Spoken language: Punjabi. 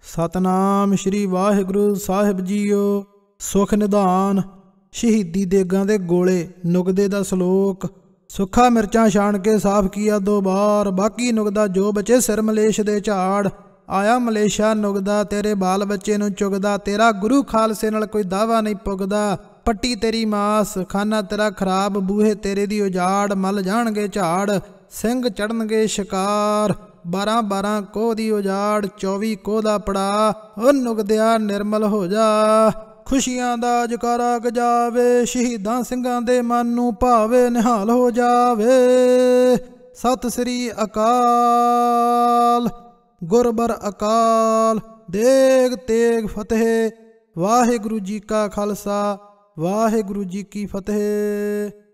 ਸਤਨਾਮ ਸ਼੍ਰੀ ਵਾਹਿਗੁਰੂ ਸਾਹਿਬ ਜੀਓ। ਸੁਖ ਨਿਧਾਨ। ਸ਼ਹੀਦੀ ਦੇਗਾਂ ਦੇ ਗੋਲੇ ਨੁਕਦੇ ਦਾ ਸਲੋਕ। ਸੁੱਖਾ ਮਿਰਚਾਂ ਛਾਣ ਕੇ ਸਾਫ਼ ਕੀਆ 2 ਬਾਰ, ਬਾਕੀ ਨੁਕਦਾ ਜੋ ਬਚੇ ਸਿਰ ਮਲੇਸ਼ ਦੇ ਝਾੜ। ਆਇਆ ਮਲੇਸ਼ਾ ਨੁਕਦਾ ਤੇਰੇ ਬਾਲ ਬੱਚੇ ਨੂੰ ਚੁਗਦਾ, ਤੇਰਾ ਗੁਰੂ ਖਾਲਸੇ ਨਾਲ ਕੋਈ ਦਾਵਾ ਨਹੀਂ ਪੁੱਗਦਾ। ਪੱਟੀ ਤੇਰੀ ਮਾਸ, ਖਾਨਾ ਤੇਰਾ ਖਰਾਬ, ਬੂਹੇ ਤੇਰੇ ਦੀ ਉਜਾੜ। ਮਲ ਜਾਣਗੇ ਝਾੜ, ਸਿੰਘ ਚੜਨਗੇ ਸ਼ਿਕਾਰ। 12 ਕੋਹ ਦੀ ਉਜਾੜ, 24 ਕੋਹ ਦਾ ਪੜਾ। ਉਹ ਨੁਕਦਿਆ ਨਿਰਮਲ ਹੋ ਜਾ, ਖੁਸ਼ੀਆਂ ਦਾ ਜਕਾਰਾ ਗਜਾਵੇ। ਸ਼ਹੀਦਾਂ ਸਿੰਘਾਂ ਦੇ ਮਨ ਨੂੰ ਭਾਵੇ, ਨਿਹਾਲ ਹੋ ਜਾਵੇ। ਸਤਿ ਸ੍ਰੀ ਅਕਾਲ। ਗੁਰਬਰ ਅਕਾਲ, ਦੇਗ ਤੇਗ ਫਤਿਹ। ਵਾਹਿਗੁਰੂ ਜੀ ਕਾ ਖਾਲਸਾ, ਵਾਹਿਗੁਰੂ ਜੀ ਕੀ ਫਤਿਹ।